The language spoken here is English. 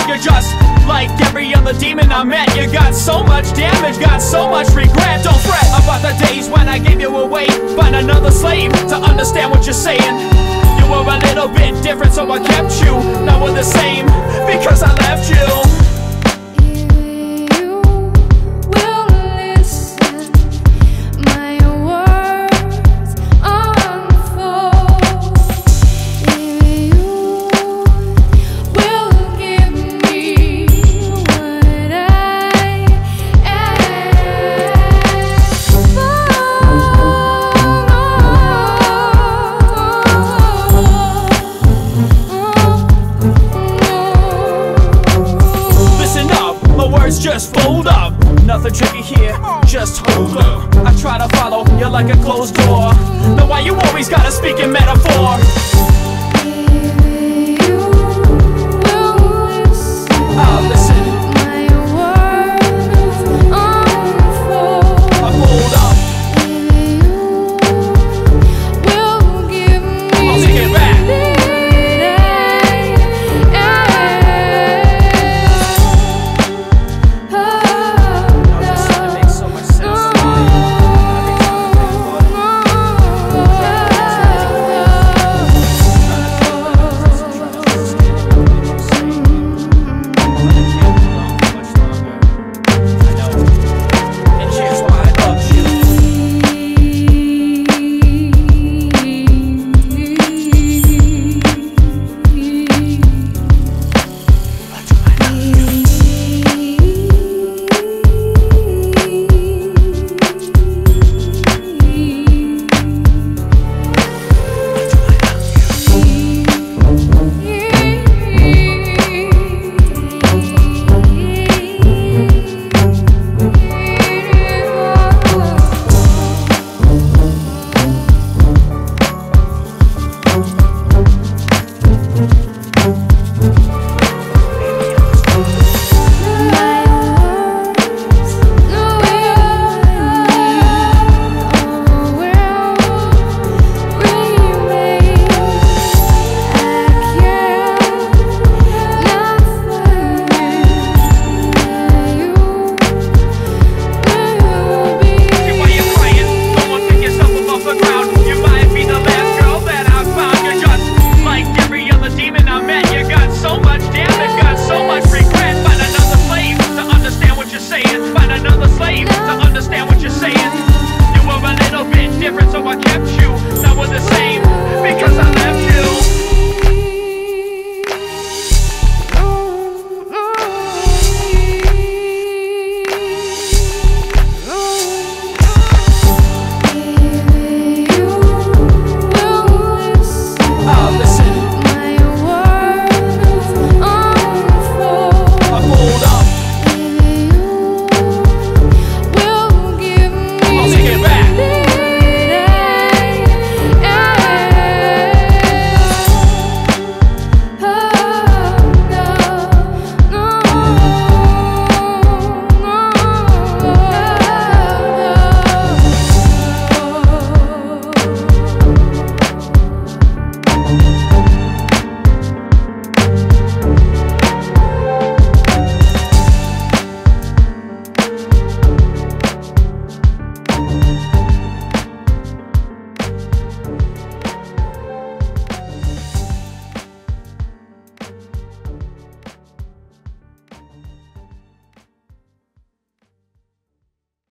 You're just like every other demon I met. You got so much damage, got so much regret. Don't fret about the days when I gave you away. Find another slave to understand what you're saying. You were a little bit different, so I kept you. Now we're the same, because I left you. Just fold up, nothing tricky here, just hold up. I try to follow you like a closed door. Know why you always gotta speak in metaphor?